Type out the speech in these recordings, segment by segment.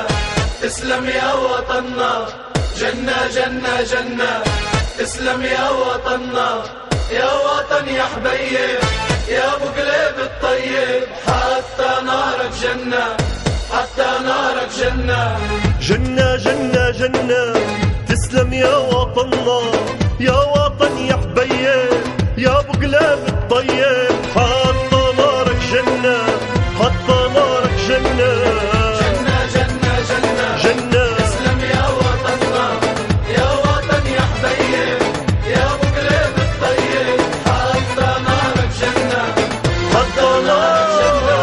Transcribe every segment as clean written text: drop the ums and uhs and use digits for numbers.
اسلم يا وطننا. جنة جنة جنة اسلم يا وطننا. يا وطن يا حبيب يا ابو قلب الطيب، حتى نارك جنة، حتى نارك جنة. جنة جنة جنة تسلم يا وطننا. يا وطن يا حبيب يا ابو قلب الطيب، حتى نارك جنة، حتى نارك جنة. جنة جنة جنة جنة اسلم يا وطننا. يا وطن يا حبيب يا ابو قلب الطيب، حتى نارك جنة، حتى نارك جنة.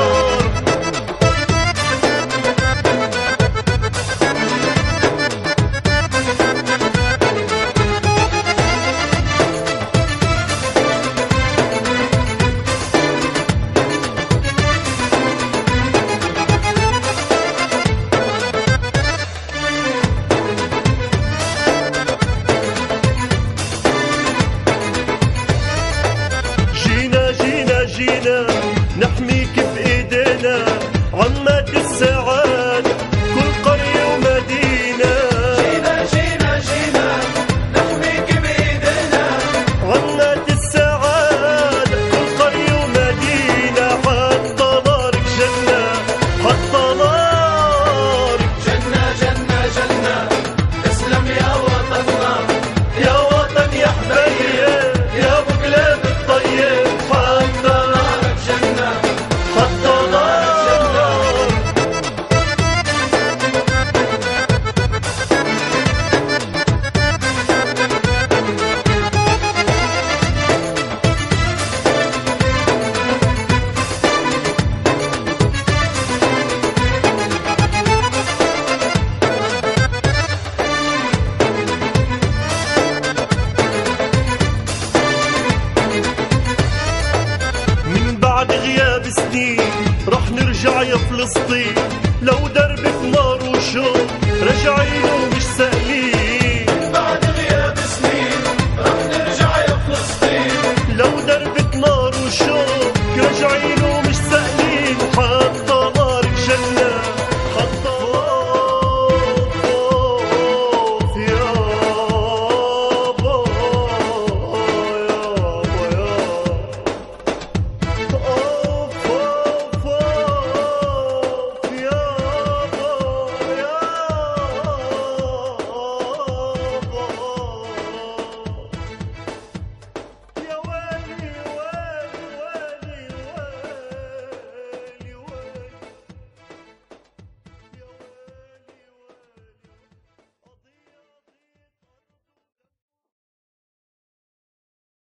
جينا نحميك بإيدينا، عمات السعادة كل قرية ومدينة. جينا جينا جينا نحميك بإيدينا، عمات السعادة كل قرية ومدينة، حتى نارك جنة، حتى نارك جنة جنة جنة اسلم يا وطننا. يا وطن يا حبيب يا ابو قلب الطيب، حتى نارك جنة، حتى نارك جنة. من بعد غياب سنين رح نرجع يا فلسطين، لو دربك نار وشوق راجعين ومش ساقيين.